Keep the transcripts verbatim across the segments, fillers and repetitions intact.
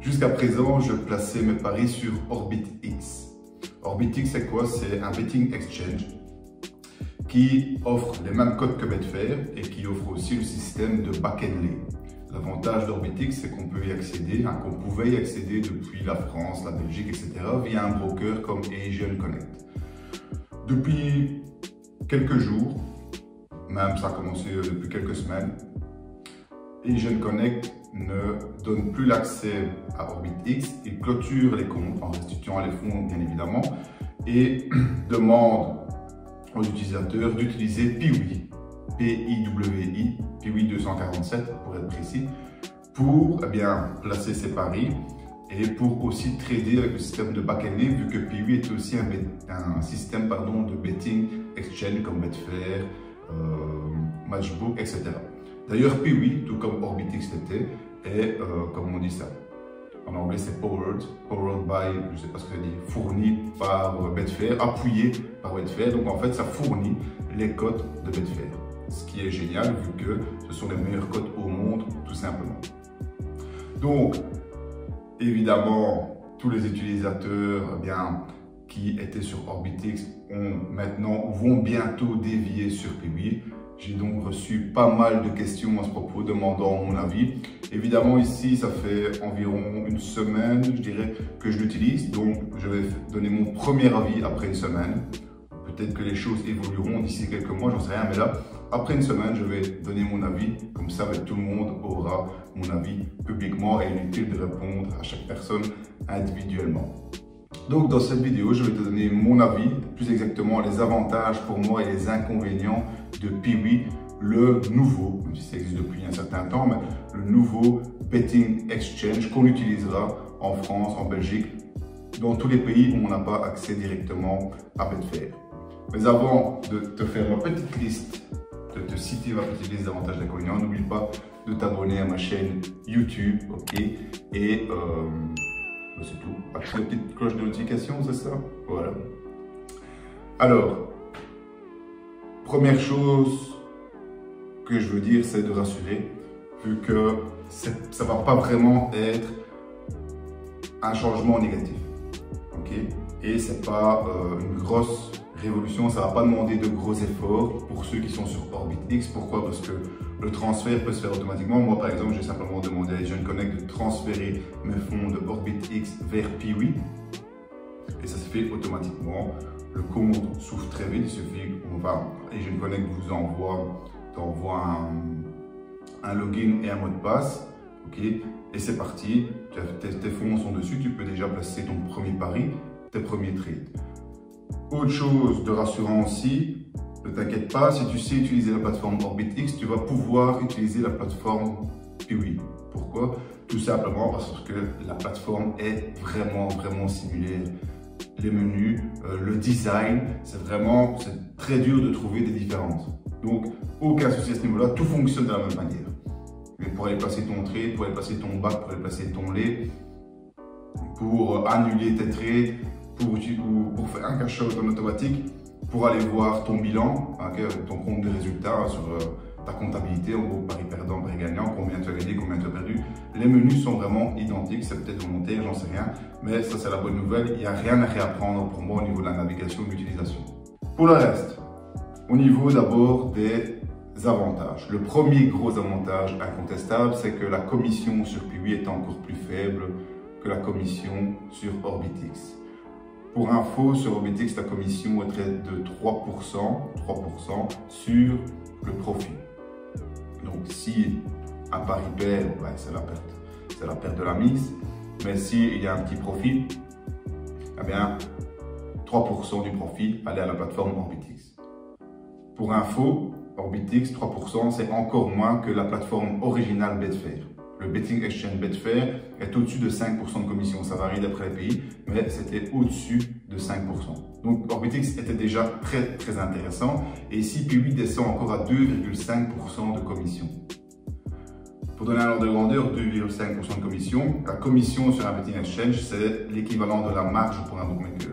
Jusqu'à présent, je plaçais mes paris sur OrbitX. OrbitX, c'est quoi? C'est un betting exchange qui offre les mêmes codes que Betfair et qui offre aussi le système de back-end. L'avantage d'OrbitX, c'est qu'on peut y accéder, hein, qu'on pouvait y accéder depuis la France, la Belgique, et cetera via un broker comme Asian Connect. Depuis quelques jours, même ça a commencé depuis quelques semaines, Asian Connect ne donne plus l'accès à OrbitX, il clôture les comptes en restituant les fonds bien évidemment et demande aux utilisateurs d'utiliser Piwi, P I W I, Piwi deux cent quarante-sept pour être précis, pour eh bien, placer ses paris et pour aussi trader avec le système de back-end vu que Piwi est aussi un, un système pardon, de betting exchange comme Betfair, euh, Matchbook, et cetera. D'ailleurs, Piwi, tout comme OrbitX l'était, est, euh, comme on dit ça, en anglais c'est powered, powered by, je ne sais pas ce que ça dit, fourni par Betfair, appuyé par Betfair. Donc en fait, ça fournit les codes de Betfair. Ce qui est génial vu que ce sont les meilleurs codes au monde, tout simplement. Donc, évidemment, tous les utilisateurs eh bien, qui étaient sur OrbitX ont maintenant, vont bientôt dévier sur Piwi. J'ai donc reçu pas mal de questions à ce propos, demandant mon avis. Évidemment, ici, ça fait environ une semaine, je dirais, que je l'utilise. Donc, je vais donner mon premier avis après une semaine. Peut-être que les choses évolueront d'ici quelques mois, j'en sais rien. Mais là, après une semaine, je vais donner mon avis. Comme ça, tout le monde aura mon avis publiquement et inutile de répondre à chaque personne individuellement. Donc, dans cette vidéo, je vais te donner mon avis, plus exactement les avantages pour moi et les inconvénients de Piwi, le nouveau, même si ça existe depuis un certain temps, mais le nouveau betting exchange qu'on utilisera en France, en Belgique, dans tous les pays où on n'a pas accès directement à Betfair. Mais avant de te faire ma petite liste, de te citer ma petite liste d'avantages et d'inconvénients, n'oublie pas de t'abonner à ma chaîne YouTube, ok? Et euh, c'est tout. Active la petite cloche de notification, c'est ça? Voilà. Alors, première chose que je veux dire, c'est de rassurer, vu que ça ne va pas vraiment être un changement négatif. Ok? Et ce n'est pas euh, une grosse révolution, ça ne va pas demander de gros efforts pour ceux qui sont sur OrbitX. Pourquoi? Parce que le transfert peut se faire automatiquement. Moi, par exemple, j'ai simplement demandé à Asian Connect de transférer mes fonds de OrbitX vers Piwi. Et ça se fait automatiquement. Le compte s'ouvre très vite. Il suffit, enfin, Asian Connect vous envoie, t'envoie un, un login et un mot de passe. Ok, et c'est parti. Tes, tes fonds sont dessus. Tu peux déjà placer ton premier pari, tes premiers trades. Autre chose de rassurant aussi, ne t'inquiète pas, si tu sais utiliser la plateforme OrbitX, tu vas pouvoir utiliser la plateforme Piwi. Pourquoi? Tout simplement parce que la plateforme est vraiment, vraiment similaire. Les menus, euh, le design, c'est vraiment, c'est très dur de trouver des différences. Donc, aucun souci à ce niveau-là, tout fonctionne de la même manière. Mais pour aller placer ton trade, pour aller placer ton back, pour aller placer ton lay, pour annuler tes trades, Pour, pour faire un cash out en automatique, pour aller voir ton bilan, okay, ton compte de résultats sur euh, ta comptabilité, en gros, pari perdant, pari gagnant, combien tu as gagné, combien tu as perdu. Les menus sont vraiment identiques, c'est peut-être volontaire, j'en sais rien, mais ça c'est la bonne nouvelle, il n'y a rien à réapprendre pour moi au niveau de la navigation et de l'utilisation. Pour le reste, au niveau d'abord des avantages. Le premier gros avantage incontestable, c'est que la commission sur Piwi est encore plus faible que la commission sur OrbitX. Pour info, sur OrbitX, la commission est de trois pour cent, trois pour cent sur le profit. Donc, si un pari perd, ben, c'est la perte, c'est la perte de la mise. Mais s'il y a un petit profit, eh bien, trois pour cent du profit allait à la plateforme OrbitX. Pour info, OrbitX, trois pour cent, c'est encore moins que la plateforme originale Betfair. Le betting exchange Betfair est au-dessus de cinq pour cent de commission. Ça varie d'après les pays, mais c'était au-dessus de cinq pour cent. Donc OrbitX était déjà très très intéressant. Et ici, Piwi descend encore à deux virgule cinq pour cent de commission. Pour donner un ordre de grandeur, deux virgule cinq pour cent de commission. La commission sur un betting exchange, c'est l'équivalent de la marge pour un bookmaker.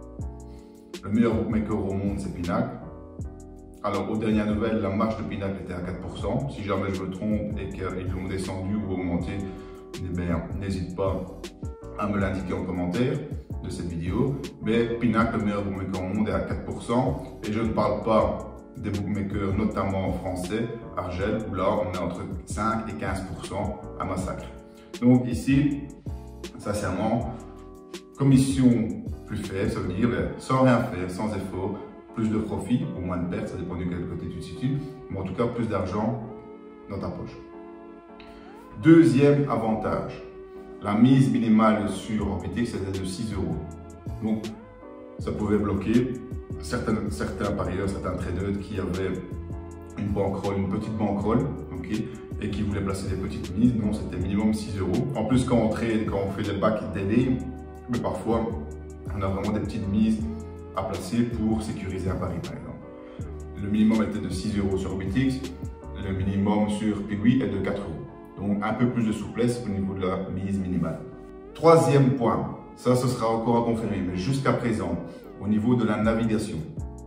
Le meilleur bookmaker au monde, c'est Pinacle. Alors, aux dernières nouvelles, la marge de Pinacle était à quatre pour cent. Si jamais je me trompe et qu'ils l'ont descendu ou augmenté, eh bien, n'hésite pas à me l'indiquer en commentaire de cette vidéo. Mais Pinac, le meilleur bookmaker au monde, est à quatre pour cent. Et je ne parle pas des bookmakers, notamment français, Argel, où là on est entre cinq et quinze pour cent à Massacre. Donc ici, sincèrement, commission plus faible, ça veut dire ben, sans rien faire, sans effort, plus de profit ou moins de pertes, ça dépend de quel côté tu te situes, mais en tout cas plus d'argent dans ta poche. Deuxième avantage, la mise minimale sur Orbitix était de six euros. Donc ça pouvait bloquer certains, certains parieurs, certains traders qui avaient une bankroll, une petite bankroll, okay, et qui voulaient placer des petites mises. Non, c'était minimum six euros. En plus, quand on trade, quand on fait des back daily, mais parfois on a vraiment des petites mises à placer pour sécuriser un pari, par exemple. Le minimum était de six euros sur Orbitix, le minimum sur Piwi est de quatre euros. Donc un peu plus de souplesse au niveau de la mise minimale. Troisième point, ça ce sera encore à confirmer, mais jusqu'à présent, au niveau de la navigation.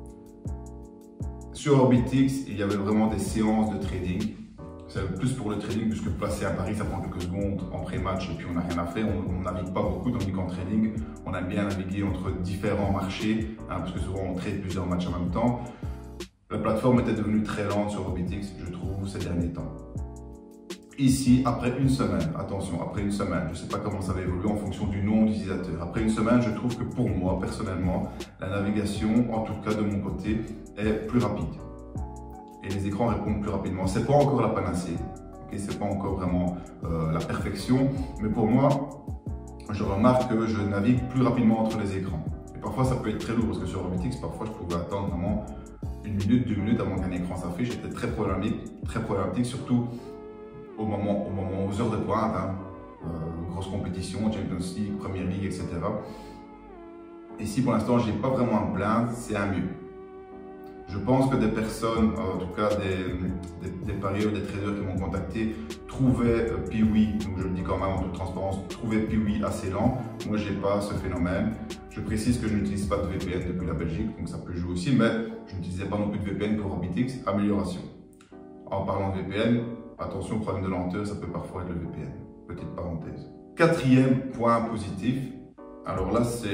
Sur Orbitix, il y avait vraiment des séances de trading. C'est plus pour le trading, puisque placer un pari, ça prend quelques secondes en pré-match et puis on n'a rien à faire. On ne navigue pas beaucoup, tandis qu'en trading, on aime bien naviguer entre différents marchés, hein, parce que souvent on trade plusieurs matchs en même temps. La plateforme était devenue très lente sur Orbitix, je trouve, ces derniers temps. Ici, après une semaine, attention, après une semaine, je ne sais pas comment ça va évoluer en fonction du nombre d'utilisateurs. Après une semaine, je trouve que pour moi, personnellement, la navigation, en tout cas de mon côté, est plus rapide. Et les écrans répondent plus rapidement. Ce n'est pas encore la panacée, okay, ce n'est pas encore vraiment euh, la perfection, mais pour moi, je remarque que je navigue plus rapidement entre les écrans. Et parfois, ça peut être très lourd, parce que sur Orbitix, parfois, je pouvais attendre vraiment une minute, deux minutes avant qu'un écran s'affiche. C'était très problématique, très problématique, surtout au moment, au moment, aux heures de pointe, hein, euh, grosse compétition, Champions League, Premier League, et cetera. Ici, pour l'instant, je n'ai pas vraiment à me plaindre, c'est un mieux. Je pense que des personnes, en tout cas des, des, des parieurs, des traders qui m'ont contacté, trouvaient euh, Piwi, donc je le dis quand même en toute transparence, trouvaient Piwi assez lent. Moi, je n'ai pas ce phénomène. Je précise que je n'utilise pas de V P N depuis la Belgique, donc ça peut jouer aussi, mais je n'utilisais pas non plus de V P N pour Orbitix, amélioration. En parlant de V P N, attention, problème de lenteur, ça peut parfois être le V P N. Petite parenthèse. Quatrième point positif. Alors là, c'est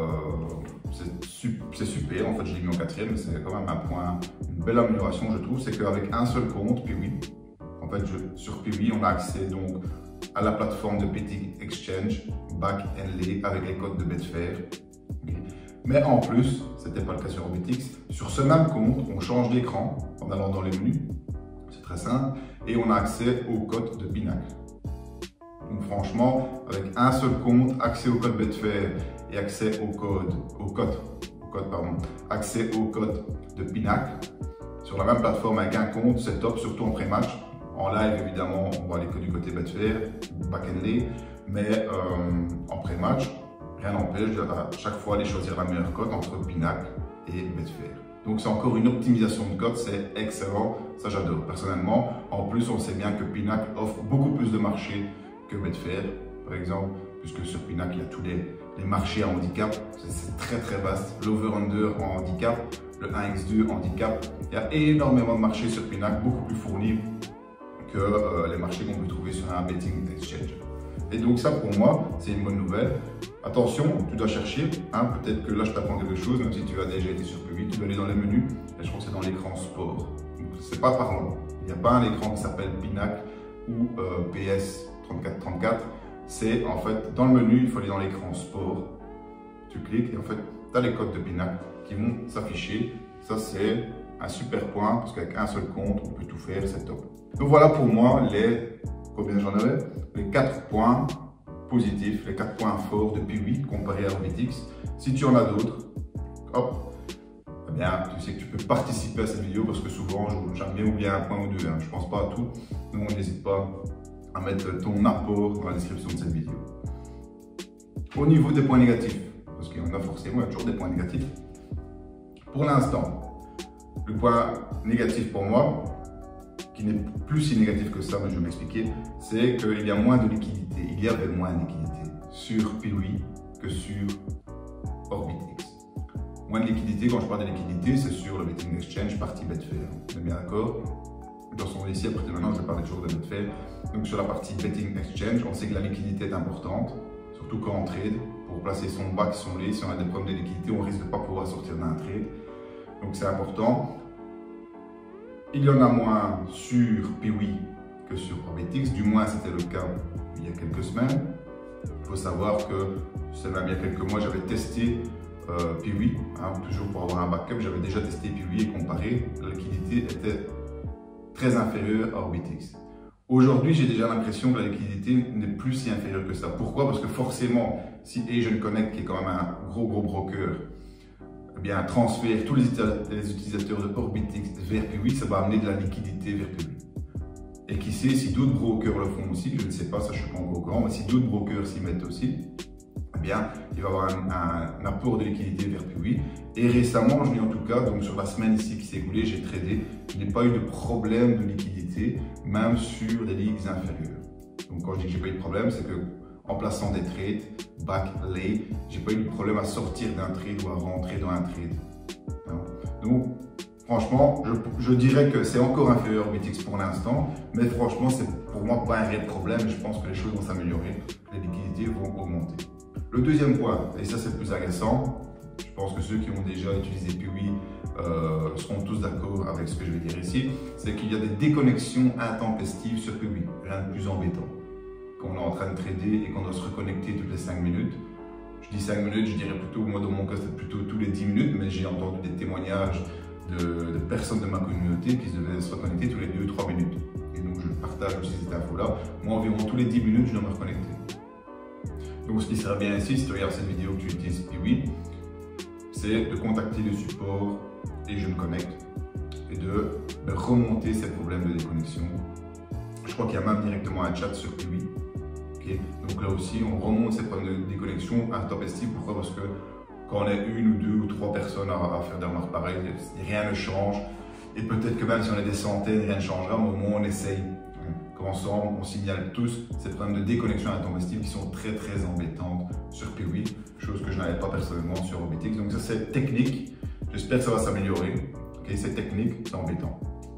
euh, super. En fait, je l'ai mis en quatrième, mais c'est quand même un point, une belle amélioration, je trouve. C'est qu'avec un seul compte, Piwi, en fait, je, sur Piwi, on a accès donc à la plateforme de Betting Exchange, Back and Lay, avec les codes de Betfair. Okay. Mais en plus, ce n'était pas le cas sur Orbitix. Sur ce même compte, on change d'écran en allant dans les menus. C'est très simple. Et on a accès au code de Pinac. Donc franchement, avec un seul compte, accès au code Betfair et accès au code, au code, au code pardon, accès au code de Pinac sur la même plateforme avec un compte, c'est top, surtout en pré-match. En live, évidemment, on va aller que du côté Betfair, back and lay, mais euh, en pré-match, rien n'empêche à chaque fois aller choisir la meilleure cote entre Pinac et Betfair. Donc c'est encore une optimisation de code, c'est excellent, ça j'adore personnellement. En plus, on sait bien que Pinac offre beaucoup plus de marchés que Betfair, par exemple, puisque sur Pinac, il y a tous les, les marchés à handicap, c'est très très vaste. L'over-under en handicap, le un par deux handicap, il y a énormément de marchés sur Pinac, beaucoup plus fournis que euh, les marchés qu'on peut trouver sur un betting exchange. Et donc ça, pour moi, c'est une bonne nouvelle. Attention, tu dois chercher, hein, peut-être que là, je t'apprends quelque chose, même si tu as déjà été sur Piwi, tu dois aller dans les menus, et je crois que c'est dans l'écran sport. C'est pas parlant. Il n'y a pas un écran qui s'appelle Pinac ou euh, P S trente-quatre trente-quatre. C'est en fait, dans le menu, il faut aller dans l'écran sport. Tu cliques et en fait, tu as les codes de Pinac qui vont s'afficher. Ça, c'est un super point, parce qu'avec un seul compte, on peut tout faire, c'est top. Donc voilà pour moi les, combien j'en avais, les quatre points positifs, les quatre points forts de Piwi comparé à Orbitix. Si tu en as d'autres, hop, eh bien, tu sais que tu peux participer à cette vidéo parce que souvent, j'aime bien oublier un point ou deux. Hein. Je ne pense pas à tout, donc n'hésite pas à mettre ton apport dans la description de cette vidéo. Au niveau des points négatifs, parce qu'il y en a forcément, il y a toujours des points négatifs. Pour l'instant, le point négatif pour moi, qui n'est plus si négatif que ça, mais je vais m'expliquer, c'est qu'il y a moins de liquidité. Il y avait moins de liquidité sur Piwi que sur Orbitix. Moins de liquidité, quand je parle de liquidité, c'est sur le Betting Exchange partie Betfair. On est bien d'accord? De toute façon, ici, à partir de maintenant, je vais parler toujours de Betfair. Donc sur la partie Betting Exchange, on sait que la liquidité est importante, surtout quand on trade. Pour placer son back, son lay, si on a des problèmes de liquidité, on risque de ne pas pouvoir sortir d'un trade. Donc c'est important. Il y en a moins sur Piwi que sur Orbitix, du moins c'était le cas il y a quelques semaines. Il faut savoir que, c'est même il y a quelques mois, j'avais testé euh, Piwi, hein, toujours pour avoir un backup, j'avais déjà testé Piwi et comparé, la liquidité était très inférieure à Orbitix. Aujourd'hui, j'ai déjà l'impression que la liquidité n'est plus si inférieure que ça. Pourquoi? Parce que forcément, si Asian Connect, qui est quand même un gros gros broker, eh bien, transfère tous les utilisateurs de Orbitix vers Piwi, ça va amener de la liquidité vers Piwi. Et qui sait, si d'autres brokers le font aussi, je ne sais pas, ça je ne suis pas encore au courant, mais si d'autres brokers s'y mettent aussi, eh bien, il va y avoir un, un, un apport de liquidité vers Piwi. Et récemment, je dis en tout cas, donc sur la semaine ici qui s'est écoulée, j'ai tradé, je n'ai pas eu de problème de liquidité, même sur des ligues inférieures. Donc quand je dis que j'ai pas eu de problème, c'est que en plaçant des trades, back, lay, j'ai pas eu de problème à sortir d'un trade ou à rentrer dans un trade. Donc, franchement, je, je dirais que c'est encore inférieur au Orbitix pour l'instant, mais franchement, c'est pour moi pas un réel problème. Je pense que les choses vont s'améliorer, les liquidités vont augmenter. Le deuxième point, et ça c'est le plus agaçant, je pense que ceux qui ont déjà utilisé Piwi euh, seront tous d'accord avec ce que je vais dire ici, c'est qu'il y a des déconnexions intempestives sur Piwi, rien de plus embêtant. Quand on est en train de trader et qu'on doit se reconnecter toutes les cinq minutes, je dis cinq minutes, je dirais plutôt, moi dans mon cas c'était plutôt tous les dix minutes, mais j'ai entendu des témoignages de, de personnes de ma communauté qui devaient se reconnecter tous les deux trois minutes. Et donc je partage aussi cette info-là. Moi environ tous les dix minutes, je dois me reconnecter. Donc ce qui serait bien ici, si tu regardes cette vidéo que tu utilises Piwi, c'est de contacter le support Asian Connect et de, de remonter ces problèmes de déconnexion. Je crois qu'il y a même directement un chat sur Piwi. Okay. Donc là aussi, on remonte ces problèmes de déconnexion intempestives. Pourquoi? Parce que quand on est une ou deux ou trois personnes à, à faire des remarques pareilles, rien ne change. Et peut-être que même si on est des centaines, rien ne changera, mais au moins on essaye. Ensemble, on signale tous ces problèmes de déconnexion intempestive qui sont très très embêtantes sur Piwi, chose que je n'avais pas personnellement sur Orbitix. Donc ça c'est technique, j'espère que ça va s'améliorer. Okay, c'est technique, c'est embêtant.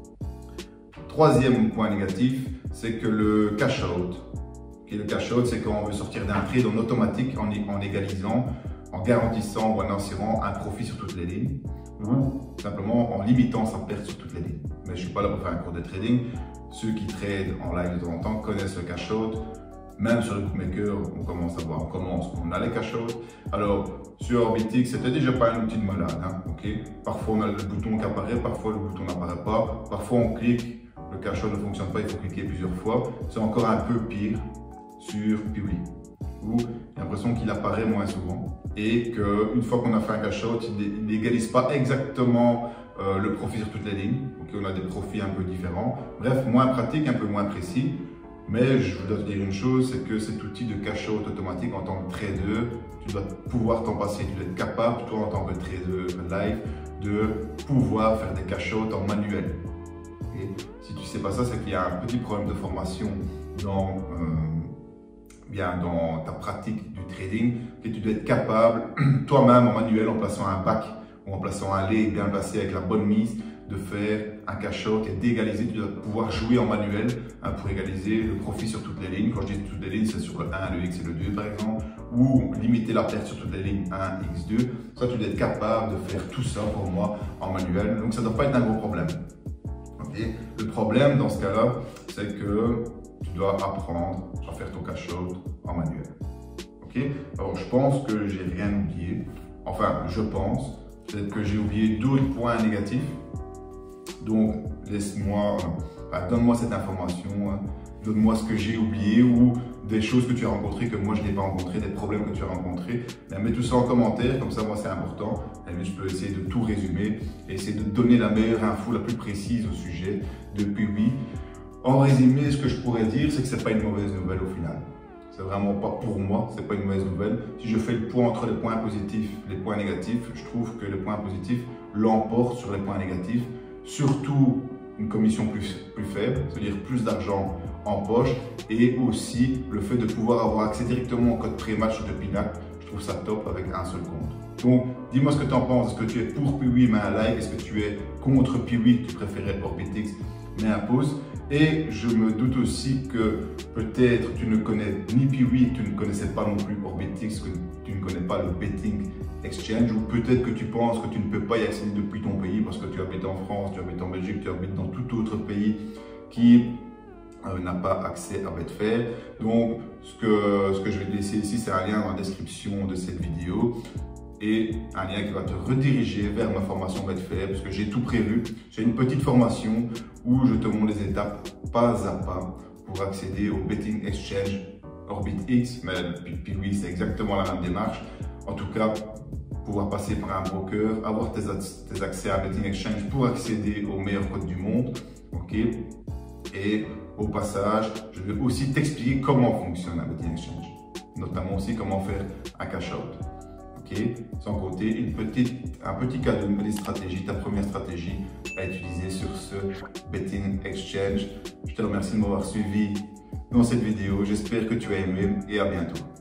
Troisième point négatif, c'est que le cash out. Okay, le cash out, c'est quand on veut sortir d'un trade en automatique, en, en égalisant, en garantissant ou en assurant un profit sur toutes les lignes, ou simplement en limitant sa perte sur toutes les lignes. Mais je ne suis pas là pour faire un cours de trading. Ceux qui tradent en live de temps en temps connaissent le cash out. Même sur le bookmaker, on commence à voir, on commence, on a les cash out. Alors, sur Orbitix, c'était déjà pas un outil de malade. Hein, okay? Parfois, on a le bouton qui apparaît, parfois le bouton n'apparaît pas. Parfois, on clique, le cash out ne fonctionne pas, il faut cliquer plusieurs fois. C'est encore un peu pire sur Piwi, où j'ai l'impression qu'il apparaît moins souvent. Et qu'une fois qu'on a fait un cash out, il n'égalise pas exactement Euh, le profit sur toutes les lignes. Okay, on a des profits un peu différents. Bref, moins pratique, un peu moins précis. Mais je dois te dire une chose, c'est que cet outil de cash out automatique en tant que trader, tu dois pouvoir t'en passer. Tu dois être capable, toi en tant que trader live, de pouvoir faire des cash out en manuel. Et si tu ne sais pas ça, c'est qu'il y a un petit problème de formation dans, euh, bien dans ta pratique du trading, que tu dois être capable toi-même en manuel, en plaçant un back ou en plaçant un lay bien placé avec la bonne mise, de faire un cash out et d'égaliser. Tu dois pouvoir jouer en manuel hein, pour égaliser le profit sur toutes les lignes. Quand je dis toutes les lignes, c'est sur le un, le X et le deux par exemple, ou limiter la perte sur toutes les lignes un, X deux. Ça, tu dois être capable de faire tout ça pour moi en manuel. Donc ça ne doit pas être un gros problème. Okay. Le problème dans ce cas-là, c'est que tu dois apprendre à faire ton cash out en manuel. Okay. Alors je pense que j'ai rien oublié. Enfin, je pense. Peut-être que j'ai oublié d'autres points négatifs. Donc, laisse-moi, enfin, donne-moi cette information, hein. Donne-moi ce que j'ai oublié ou des choses que tu as rencontrées que moi je n'ai pas rencontrées, des problèmes que tu as rencontrés. Ben, mets tout ça en commentaire, comme ça moi c'est important. Et je peux essayer de tout résumer et essayer de donner la meilleure info, la plus précise au sujet de Piwi. En résumé, ce que je pourrais dire, c'est que ce n'est pas une mauvaise nouvelle au final. C'est vraiment pas pour moi, c'est pas une mauvaise nouvelle. Si je fais le point entre les points positifs et les points négatifs, je trouve que les points positifs l'emportent sur les points négatifs. Surtout une commission plus, plus faible, c'est-à-dire plus d'argent en poche et aussi le fait de pouvoir avoir accès directement au code pré-match de Pinacle. Je trouve ça top avec un seul compte. Donc, dis-moi ce que tu en penses. Est-ce que tu es pour Piwi, mets un like. Est-ce que tu es contre Piwi, tu préférais Orbitix? mets un pouce. Et je me doute aussi que peut-être tu ne connais ni Piwi, tu ne connaissais pas non plus Orbitix, que tu ne connais pas le Betting Exchange, ou peut-être que tu penses que tu ne peux pas y accéder depuis ton pays parce que tu habites en France, tu habites en Belgique, tu habites dans tout autre pays qui euh, n'a pas accès à Betfair. Donc ce que, ce que je vais te laisser ici, c'est un lien dans la description de cette vidéo et un lien qui va te rediriger vers ma formation Betfair, parce que j'ai tout prévu. J'ai une petite formation où je te montre les étapes pas à pas pour accéder au Betting Exchange Orbitix, mais Piwi c'est exactement la même démarche. En tout cas, pouvoir passer par un broker, avoir tes, tes accès à Betting Exchange pour accéder aux meilleurs codes du monde. Ok. Et au passage, je vais aussi t'expliquer comment fonctionne un Betting Exchange, notamment aussi comment faire un cash out. Okay. Sans compter une petite, un petit cadeau, une petite stratégie, ta première stratégie à utiliser sur ce Betting Exchange. Je te remercie de m'avoir suivi dans cette vidéo. J'espère que tu as aimé et à bientôt.